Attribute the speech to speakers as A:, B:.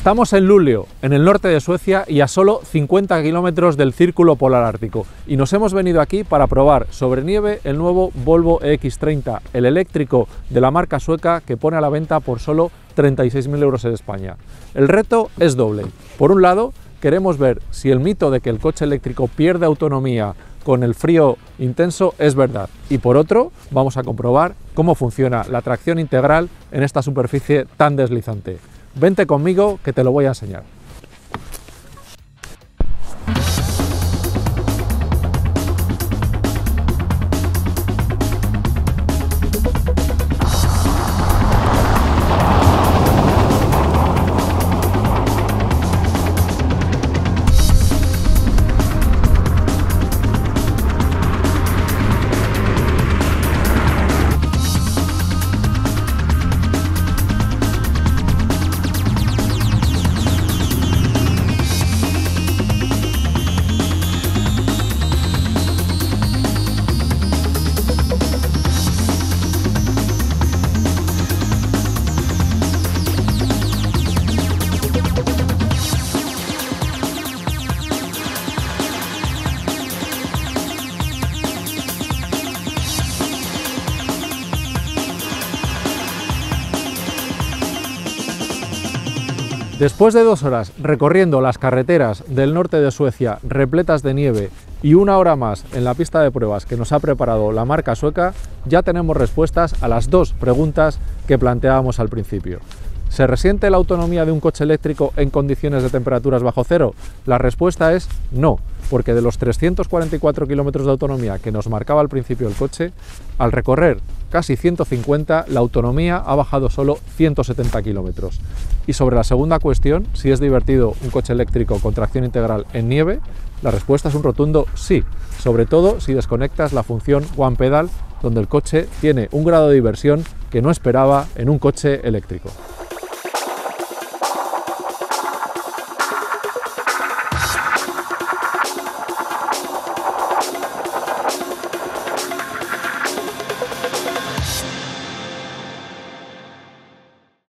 A: Estamos en Luleå, en el norte de Suecia y a solo 50 kilómetros del Círculo Polar Ártico, y nos hemos venido aquí para probar sobre nieve el nuevo Volvo EX30, el eléctrico de la marca sueca que pone a la venta por solo 36.000 euros en España. El reto es doble. Por un lado, queremos ver si el mito de que el coche eléctrico pierde autonomía con el frío intenso es verdad, y por otro, vamos a comprobar cómo funciona la tracción integral en esta superficie tan deslizante. Vente conmigo que te lo voy a enseñar. Después de 2 horas recorriendo las carreteras del norte de Suecia repletas de nieve y 1 hora más en la pista de pruebas que nos ha preparado la marca sueca, ya tenemos respuestas a las 2 preguntas que planteábamos al principio. ¿Se resiente la autonomía de un coche eléctrico en condiciones de temperaturas bajo cero? La respuesta es no, porque de los 344 kilómetros de autonomía que nos marcaba al principio el coche, al recorrer casi 150, la autonomía ha bajado solo 170 kilómetros. Y sobre la segunda cuestión, si es divertido un coche eléctrico con tracción integral en nieve, la respuesta es un rotundo sí, sobre todo si desconectas la función One Pedal, donde el coche tiene un grado de diversión que no esperaba en un coche eléctrico.